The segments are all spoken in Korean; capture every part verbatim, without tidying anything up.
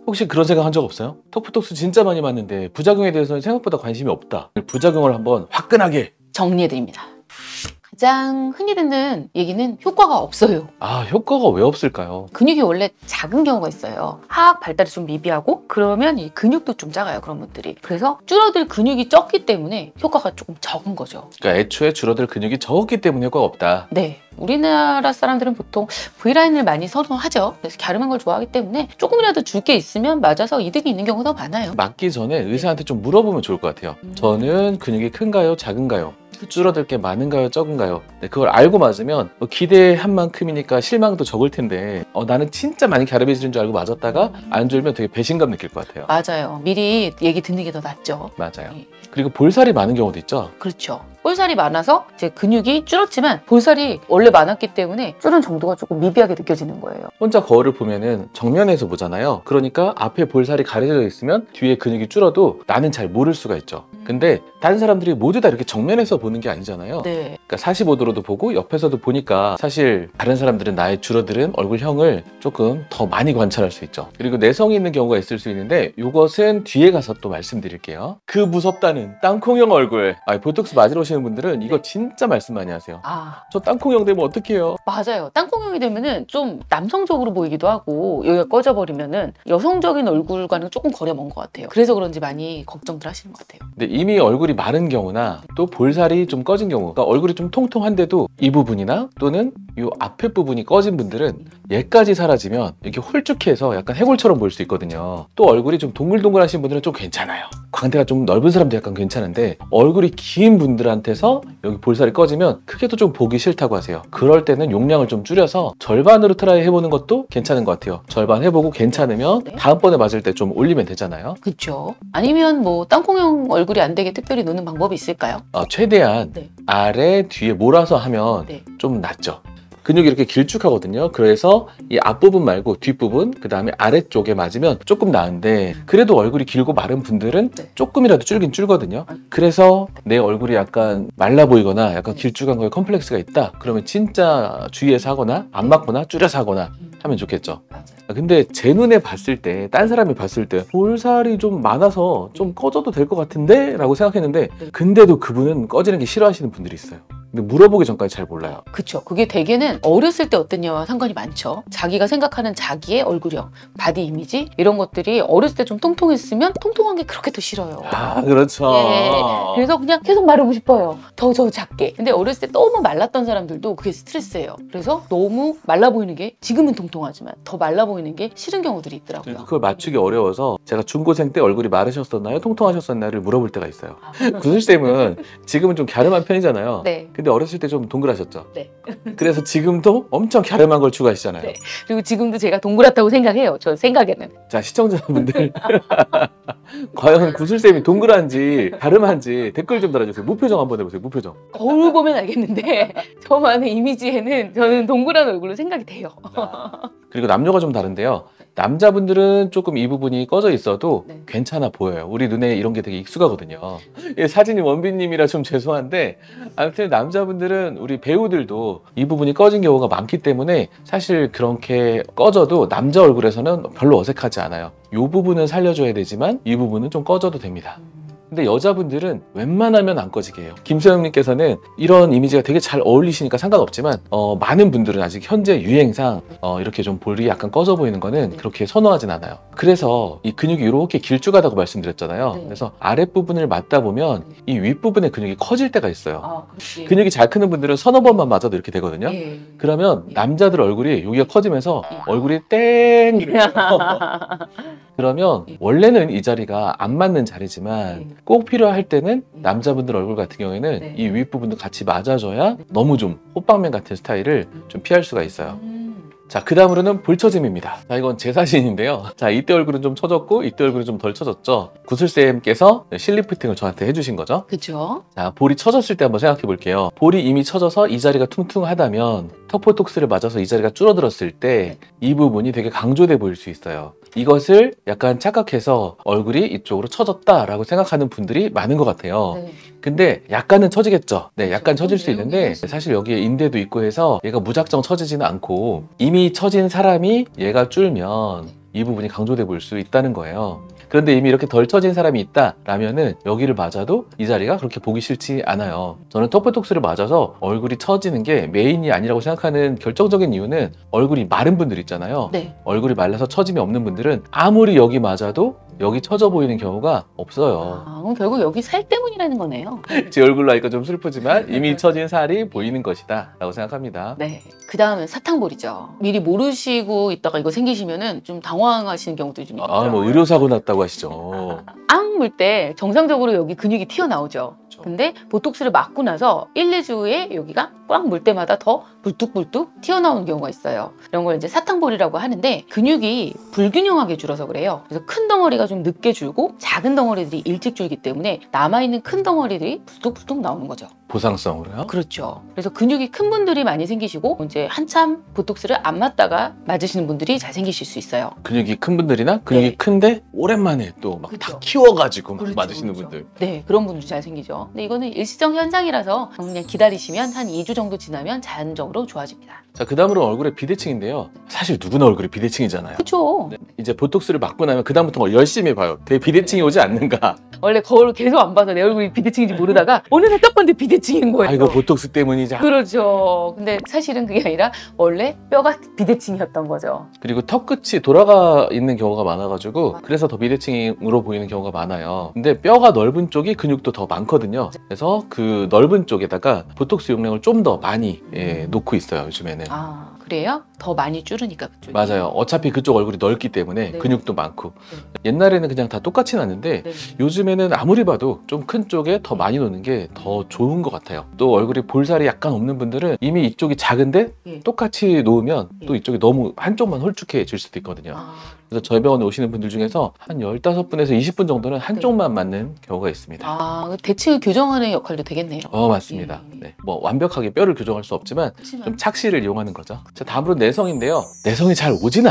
혹시 그런 생각 한 적 없어요? 턱보톡스 진짜 많이 맞는데 부작용에 대해서는 생각보다 관심이 없다. 부작용을 한번 화끈하게 정리해드립니다. 가장 흔히 듣는 얘기는 효과가 없어요. 아, 효과가 왜 없을까요? 근육이 원래 작은 경우가 있어요. 하악 발달이 좀 미비하고 그러면 이 근육도 좀 작아요, 그런 분들이. 그래서 줄어들 근육이 적기 때문에 효과가 조금 적은 거죠. 그러니까 애초에 줄어들 근육이 적었기 때문에 효과가 없다. 네. 우리나라 사람들은 보통 브이라인을 많이 선호하죠. 그래서 갸름한 걸 좋아하기 때문에 조금이라도 줄 게 있으면 맞아서 이득이 있는 경우가 더 많아요. 맞기 전에 의사한테 좀 물어보면 좋을 것 같아요. 음. 저는 근육이 큰가요? 작은가요? 줄어들 게 많은가요? 적은가요? 네, 그걸 알고 맞으면 뭐 기대한 만큼이니까 실망도 적을 텐데 어, 나는 진짜 많이 갸름해지는 줄 알고 맞았다가 안 줄면 되게 배신감 느낄 것 같아요. 맞아요. 미리 얘기 듣는 게 더 낫죠. 맞아요. 네. 그리고 볼살이 많은 경우도 있죠. 그렇죠. 볼살이 많아서 이제 근육이 줄었지만 볼살이 원래 많았기 때문에 줄은 정도가 조금 미비하게 느껴지는 거예요. 혼자 거울을 보면은 정면에서 보잖아요. 그러니까 앞에 볼살이 가려져 있으면 뒤에 근육이 줄어도 나는 잘 모를 수가 있죠. 근데 다른 사람들이 모두 다 이렇게 정면에서 보는 게 아니잖아요. 네. 그러니까 사십오 도로도 보고 옆에서도 보니까 사실 다른 사람들은 나의 줄어드는 얼굴형을 조금 더 많이 관찰할 수 있죠. 그리고 내성이 있는 경우가 있을 수 있는데 이것은 뒤에 가서 또 말씀드릴게요. 그 무섭다는 땅콩형 얼굴. 아, 보톡스 맞으러 오시는 분들은 이거 진짜 말씀 많이 하세요. 아, 저 땅콩형 되면 어떡해요? 맞아요. 땅콩형이 되면은 좀 남성적으로 보이기도 하고 여기가 꺼져버리면은 여성적인 얼굴과는 조금 거리가 먼 것 같아요. 그래서 그런지 많이 걱정들 하시는 것 같아요. 근데 이미 얼굴이 마른 경우나 또 볼살이 좀 꺼진 경우, 그러니까 얼굴이 좀 통통한데도 이 부분이나 또는 이 앞에 부분이 꺼진 분들은 얘까지 사라지면 이렇게 홀쭉해서 약간 해골처럼 보일 수 있거든요. 또 얼굴이 좀 동글동글하신 분들은 좀 괜찮아요. 광대가 좀 넓은 사람도 약간 괜찮은데 얼굴이 긴 분들한테서 여기 볼살이 꺼지면 그게 또 좀 보기 싫다고 하세요. 그럴 때는 용량을 좀 줄여서 절반으로 트라이 해보는 것도 괜찮은 것 같아요. 절반 해보고 괜찮으면 네. 다음번에 맞을 때 좀 올리면 되잖아요. 그렇죠. 아니면 뭐 땅콩형 얼굴이 안 되게 특별히 노는 방법이 있을까요? 어, 최대한 네. 아래 뒤에 몰아서 하면 네. 좀 낫죠. 근육이 이렇게 길쭉하거든요. 그래서 이 앞부분 말고 뒷부분, 그 다음에 아래쪽에 맞으면 조금 나은데 그래도 얼굴이 길고 마른 분들은 네. 조금이라도 줄긴 줄거든요. 그래서 내 얼굴이 약간 말라 보이거나 약간 길쭉한 거에 컴플렉스가 있다. 그러면 진짜 주의해서 하거나 안 맞거나 줄여서 하거나 하면 좋겠죠. 맞아요. 근데 제 눈에 봤을 때, 딴 사람이 봤을 때 볼살이 좀 많아서 좀 꺼져도 될 것 같은데? 라고 생각했는데 근데도 그분은 꺼지는 게 싫어하시는 분들이 있어요. 근데 물어보기 전까지 잘 몰라요. 그쵸. 그게 대개는 어렸을 때 어땠냐와 상관이 많죠. 자기가 생각하는 자기의 얼굴형, 바디 이미지 이런 것들이 어렸을 때 좀 통통했으면 통통한 게 그렇게 더 싫어요. 아, 그렇죠. 예. 그래서 그냥 계속 마르고 싶어요. 더 더 작게. 근데 어렸을 때 너무 말랐던 사람들도 그게 스트레스예요. 그래서 너무 말라 보이는 게 지금은 통통하지만 더 말라 보이는 게 싫은 경우들이 있더라고요. 그걸 맞추기 어려워서 제가 중고생 때 얼굴이 마르셨었나요? 통통하셨었나요?를 물어볼 때가 있어요. 구슬쌤은 지금은 좀 갸름한 편이잖아요. 네. 근데 어렸을 때 좀 동그라셨죠? 네. 그래서 지금도 엄청 갸름한 걸 추구하시잖아요. 네. 그리고 지금도 제가 동그랗다고 생각해요. 저 생각에는. 자, 시청자분들 과연 구슬쌤이 동그란지 갸름한지 댓글 좀 달아주세요. 무표정 한번 해보세요. 무표정. 거울 보면 알겠는데 저만의 이미지에는 저는 동그란 얼굴로 생각이 돼요. 그리고 남녀가 좀 다른데요. 남자분들은 조금 이 부분이 꺼져 있어도 네. 괜찮아 보여요. 우리 눈에 이런 게 되게 익숙하거든요. 예, 사진이 원빈님이라 좀 죄송한데 아무튼 남자분들은 우리 배우들도 이 부분이 꺼진 경우가 많기 때문에 사실 그렇게 꺼져도 남자 얼굴에서는 별로 어색하지 않아요. 이 부분은 살려줘야 되지만 이 부분은 좀 꺼져도 됩니다. 근데 여자분들은 웬만하면 안 꺼지게 해요. 김소영님께서는 이런 이미지가 되게 잘 어울리시니까 상관없지만 어, 많은 분들은 아직 현재 유행상 어, 이렇게 좀 볼이 약간 꺼져 보이는 거는 그렇게 선호하진 않아요. 그래서 이 근육이 이렇게 길쭉하다고 말씀드렸잖아요. 네. 그래서 아랫부분을 맞다 보면 이 윗부분의 근육이 커질 때가 있어요. 아, 그렇지. 근육이 잘 크는 분들은 서너 번만 맞아도 이렇게 되거든요. 예. 그러면 남자들 얼굴이 여기가 커지면서 얼굴이 땡 이렇게 그러면 원래는 이 자리가 안 맞는 자리지만 꼭 필요할 때는 남자분들 얼굴 같은 경우에는 네. 이 윗부분도 같이 맞아줘야 너무 좀 호빵맨 같은 스타일을 좀 피할 수가 있어요. 음. 자, 그 다음으로는 볼처짐입니다. 자, 이건 제 사진인데요. 자, 이때 얼굴은 좀 처졌고 이때 얼굴은 좀 덜 처졌죠. 구슬쌤께서 실리프팅을 저한테 해주신 거죠. 그죠? 자, 볼이 처졌을 때 한번 생각해 볼게요. 볼이 이미 처져서 이 자리가 퉁퉁하다면 턱보톡스를 맞아서 이 자리가 줄어들었을 때 이 부분이 되게 강조돼 보일 수 있어요. 이것을 약간 착각해서 얼굴이 이쪽으로 처졌다라고 생각하는 분들이 많은 것 같아요. 네. 근데 약간은 처지겠죠. 네, 약간 그렇죠. 처질 수 있는데 내용이 사실 여기에 인대도 있고 해서 얘가 무작정 처지지는 않고 이미 처진 사람이 얘가 줄면 이 부분이 강조돼 볼 수 있다는 거예요. 그런데 이미 이렇게 덜 처진 사람이 있다라면은 여기를 맞아도 이 자리가 그렇게 보기 싫지 않아요. 저는 턱보톡스를 맞아서 얼굴이 처지는 게 메인이 아니라고 생각하는 결정적인 이유는 얼굴이 마른 분들 있잖아요. 네. 얼굴이 말라서 처짐이 없는 분들은 아무리 여기 맞아도 여기 처져 보이는 경우가 없어요. 아, 그럼 결국 여기 살 때문이라는 거네요. 제 얼굴로 하니까 좀 슬프지만 이미 처진 살이 보이는 것이다 라고 생각합니다. 네. 그 다음은 사탕볼이죠. 미리 모르시고 있다가 이거 생기시면은 좀 당황하시는 경우도 좀 있죠. 아, 뭐 의료사고 났다고 하시죠. 앙 물 때 정상적으로 여기 근육이 튀어나오죠. 그렇죠. 근데 보톡스를 맞고 나서 일, 이 주에 여기가 꽉 물 때마다 더 불뚝불뚝 튀어나오는 경우가 있어요. 이런 걸 이제 사탕볼이라고 하는데 근육이 불균형하게 줄어서 그래요. 그래서 큰 덩어리가 좀 늦게 줄고 작은 덩어리들이 일찍 줄기 때문에 남아있는 큰 덩어리들이 불뚝불뚝 나오는 거죠. 보상성으로요? 그렇죠. 그래서 근육이 큰 분들이 많이 생기시고 이제 한참 보톡스를 안 맞다가 맞으시는 분들이 잘 생기실 수 있어요. 근육이 큰 분들이나 근육이 네. 큰데 오랜만에 또 막 다 그렇죠. 키워가지고 막 그렇죠, 맞으시는 그렇죠. 분들. 네, 그런 분들 잘 생기죠. 근데 이거는 일시적 현상이라서 그냥 기다리시면 한 이 주 정도 지나면 자연적으로 좋아집니다. 자, 그 다음으로 얼굴의 비대칭인데요. 사실 누구나 얼굴이 비대칭이잖아요. 그렇죠. 네, 이제 보톡스를 맞고 나면 그 다음부터 열심히 봐요. 되게 비대칭이 오지 않는가. 원래 거울을 계속 안 봐서 내 얼굴이 비대칭인지 모르다가 어느 날 딱 봤는데 비대칭인 거예요. 아, 이거 보톡스 때문이자. 그렇죠. 근데 사실은 그게 아니라 원래 뼈가 비대칭이었던 거죠. 그리고 턱 끝이 돌아가 있는 경우가 많아가지고 그래서 더 비대칭으로 보이는 경우가 많아요. 근데 뼈가 넓은 쪽이 근육도 더 많거든요. 그래서 그 넓은 쪽에다가 보톡스 용량을 좀 더 많이 예, 놓고 있어요, 요즘에는. 아, 그래요? 더 많이 줄으니까 그쪽이. 맞아요. 어차피 그쪽 얼굴이 넓기 때문에 네. 근육도 많고. 네. 옛날에는 그냥 다 똑같이 났는데 네. 요즘에는 아무리 봐도 좀 큰 쪽에 더 많이 놓는 게 더 좋은 것 같아요. 또 얼굴이 볼살이 약간 없는 분들은 이미 이쪽이 작은데 예. 똑같이 놓으면 예. 또 이쪽이 너무 한쪽만 홀쭉해질 수도 있거든요. 아, 그래서 저희 병원에 오시는 분들 중에서 한 십오 분에서 이십 분 정도는 한쪽만 맞는 경우가 있습니다. 아, 대칭을 교정하는 역할도 되겠네요. 어, 맞습니다. 예. 네. 뭐 완벽하게 뼈를 교정할 수 없지만 그렇지만 좀 착시를 이용하는 거죠. 자, 다음으로 내성인데요. 내성이 잘 오지는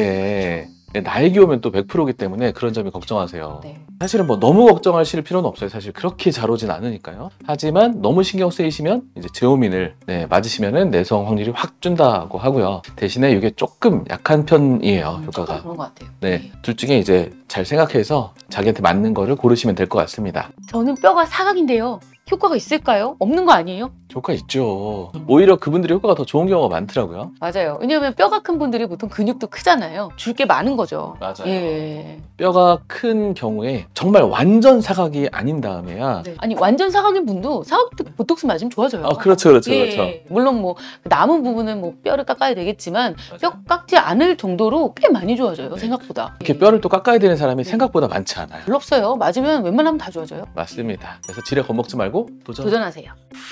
않는데 나이기 오면 또 백 퍼센트이기 때문에 그런 점이 걱정하세요. 네. 사실은 뭐 너무 걱정하실 필요는 없어요. 사실 그렇게 잘 오진 않으니까요. 하지만 너무 신경 쓰이시면 이제 제오민을 네, 맞으시면은 내성 확률이 확 준다고 하고요. 대신에 이게 조금 약한 편이에요, 음, 조금 효과가. 그런 것 같아요. 네, 둘 중에 이제 잘 생각해서 자기한테 맞는 거를 고르시면 될 것 같습니다. 저는 뼈가 사각인데요. 효과가 있을까요? 없는 거 아니에요? 효과 있죠. 오히려 그분들이 효과가 더 좋은 경우가 많더라고요. 맞아요. 왜냐하면 뼈가 큰 분들이 보통 근육도 크잖아요. 줄 게 많은 거죠. 맞아요. 예. 뼈가 큰 경우에 정말 완전 사각이 아닌 다음에야 네. 아니 완전 사각인 분도 사각 보톡스 맞으면 좋아져요. 아, 그렇죠, 그렇죠, 예, 그렇죠. 예. 물론 뭐 남은 부분은 뭐 뼈를 깎아야 되겠지만 뼈 깎지 않을 정도로 꽤 많이 좋아져요. 네. 생각보다. 이렇게 뼈를 또 깎아야 되는 사람이 생각보다 많지 않아요. 별로 없어요. 맞으면 웬만하면 다 좋아져요. 맞습니다. 그래서 지레 겁먹지 말고 도전. 도전하세요.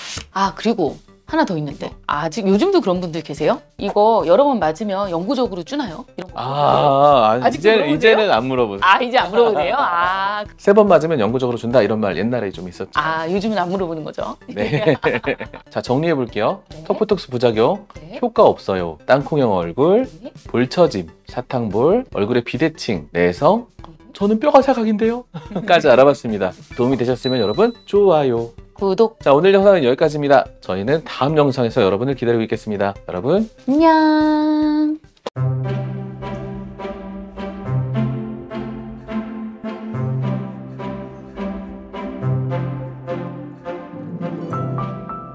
아, 그리고 하나 더 있는데 아직 요즘도 그런 분들 계세요? 이거 여러 번 맞으면 영구적으로 주나요? 이런 거. 아, 아 아직도 이제, 물어보세요? 이제는 안 물어보세요. 아, 이제 안 물어보세요? 아, 세 번 맞으면 영구적으로 준다 이런 말 옛날에 좀 있었죠. 아 요즘은 안 물어보는 거죠? 네. 자, 정리해 볼게요. 네. 턱보톡스 부작용, 네. 효과 없어요. 땅콩형 얼굴, 네. 볼처짐, 사탕볼, 얼굴의 비대칭, 내성, 저는 뼈가 사각인데요? 까지 알아봤습니다. 도움이 되셨으면 여러분 좋아요. 구독. 자, 오늘 영상은 여기까지입니다. 저희는 다음 영상에서 여러분을 기다리고 있겠습니다. 여러분 안녕.